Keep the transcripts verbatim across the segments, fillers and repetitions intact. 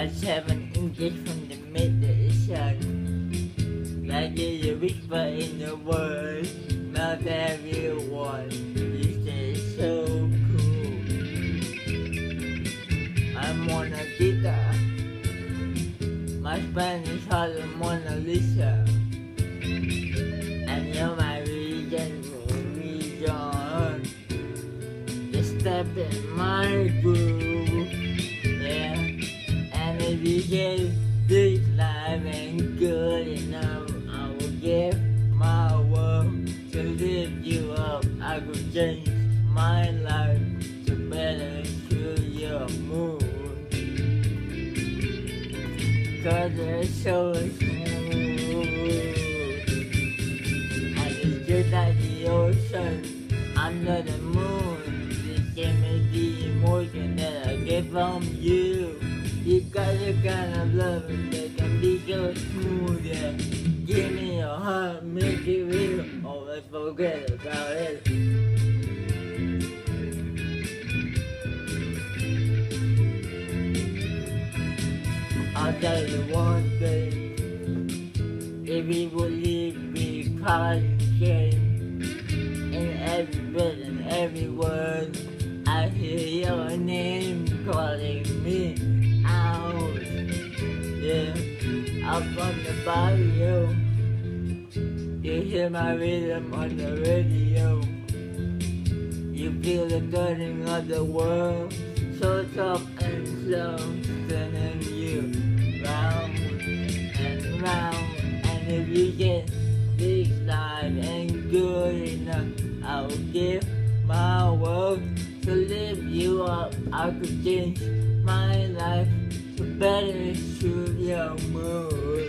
like seven inches from the middle of the sun. Like a whisper in the world, not everyone. You stay so cool. I'm on a guitar. My Spanish heart is Mona Lisa. And you're my region for region. Just step in my groove. Yeah. And if you say this life ain't good enough, I will give my world to lift you up. I could change my life to better suit your mood. Cause it's so smooth. And it's just like the ocean under the moon. Just give me the emotion that I get from you. You got the kind of love that can be so smooth, yeah. Give me your heart, make it real. Oh, let's forget about it. I'll tell you one thing. If we would leave me crying shame in every breath and every word, I hear your name calling me out. Yeah, up on the barrio. You hear my rhythm on the radio. You feel the turning of the world, so soft and slow, turning you round and round. And if you get this life ain't good enough, I will give my world to lift you up. I could change my life to better suit your mood.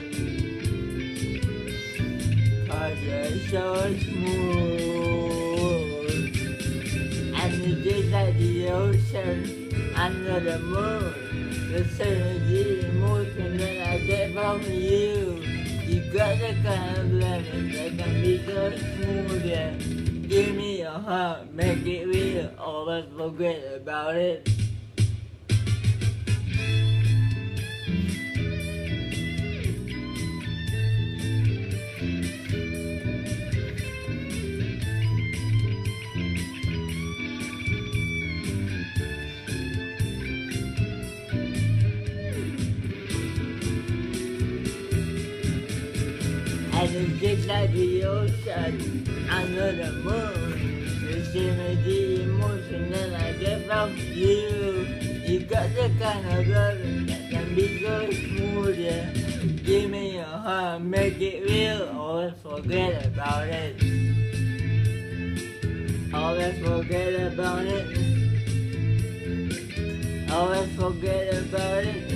Cause you're so smooth. And it's just like the ocean under the moon. The synergy emotion that I get from you. You got the kind of loving that can be so smooth, yeah. Give me your heart, make it real, or let's forget about it. And it's just like the ocean under the moon. The synergy emotion that I get from you. You got the kind of loving that can be so smooth, yeah. Give me your heart, make it real, or let's forget about it. Oh, let's forget about it. Oh, let's forget about it.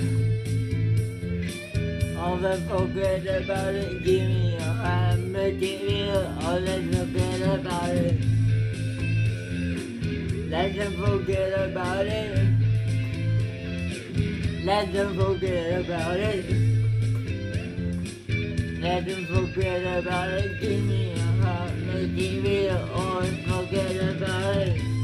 Oh, let's forget about it. Give me your heart, make it real. Oh, let's forget about it. Let's forget about it. Let's forget about it. Let's forget about it. Give me your heart, make it real. Oh, let's forget about it.